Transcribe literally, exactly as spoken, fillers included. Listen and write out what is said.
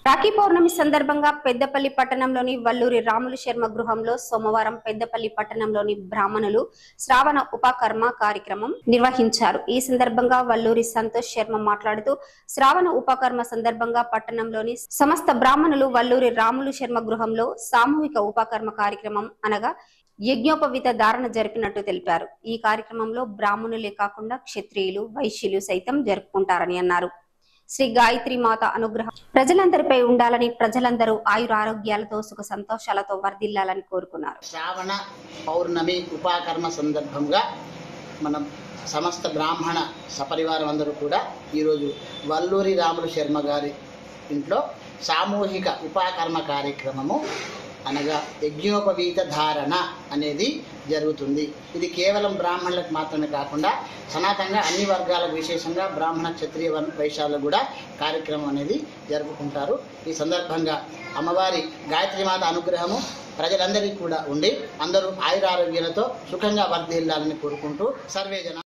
రాఖీ పౌర్ణమి సందర్భంగా పెద్దపల్లి పట్టణంలోని వల్లూరి రాములు శర్మ గృహంలో సోమవారం పెద్దపల్లి పట్టణంలోని బ్రాహ్మణులు శ్రావణ ఉపకర్మ కార్యక్రమం నిర్వహించారు. ఈ సందర్భంగా వల్లూరి సంతోష్ శర్మ మాట్లాడుతూ శ్రావణ ఉపకర్మ సందర్భంగా పట్టణంలోని సమస్త బ్రాహ్మణులు వల్లూరి రాములు శర్మ గృహంలో సామూహిక ఉపకర్మ కార్యక్రమం అనగా యజ్ఞోపవీత ధారణ జరిపినట్టు తెలిపారు. ఈ కార్యక్రమంలో బ్రాహ్మణులే కాకుండా క్షత్రియులు, వైశ్యులు సైతం జరుపుకుంటారని అన్నారు. శ్రీ గాయత్రి మాత అనుగ్రహం ప్రజలందరిపై ఉండాలని, ప్రజలందరూ ఆయురారోగ్యాలతో సుఖ సంతోషాలతో వర్ధిల్లాలని కోరుకున్నారు. శ్రావణ పౌర్ణమి ఉపాకర్మ సందర్భంగా మనం సమస్త బ్రాహ్మణ సపరివారం అందరూ కూడా ఈరోజు వల్లూరి రాములు శర్మ గారి ఇంట్లో సామూహిక ఉపాకర్మ కార్యక్రమము అనగా యజ్ఞోపవీత ధారణ అనేది జరుగుతుంది. ఇది కేవలం బ్రాహ్మణులకు మాత్రమే కాకుండా సనాతనంగా అన్ని వర్గాలకు, విశేషంగా బ్రాహ్మణ, క్షత్రియ, వైశ్యాలకు కూడా కార్యక్రమం అనేది జరుపుకుంటారు. ఈ సందర్భంగా అమ్మవారి గాయత్రి మాత అనుగ్రహము ప్రజలందరికీ కూడా ఉండి అందరూ ఆయురారోగ్యాలతో సుఖంగా వర్ధిల్లాలని కోరుకుంటూ సర్వేజన